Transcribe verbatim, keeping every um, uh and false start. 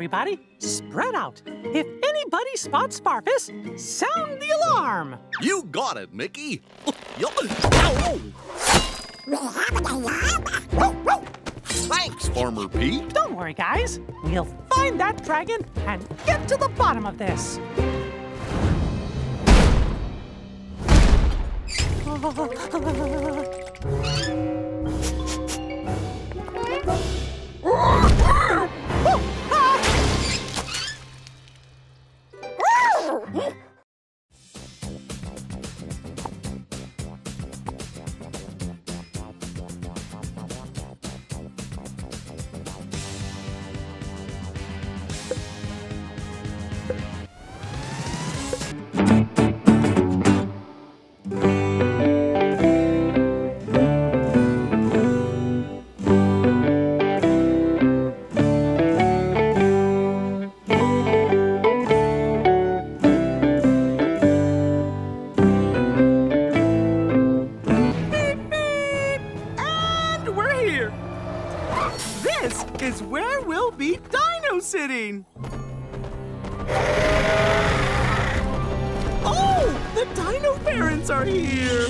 everybody. Spread out. If anybody spots Farfus, sound the alarm. You got it, Mickey. Ow. Thanks, Farmer Pete. Don't worry, guys. We'll find that dragon and get to the bottom of this. Is where we'll be dino sitting. Oh, the dino parents are here.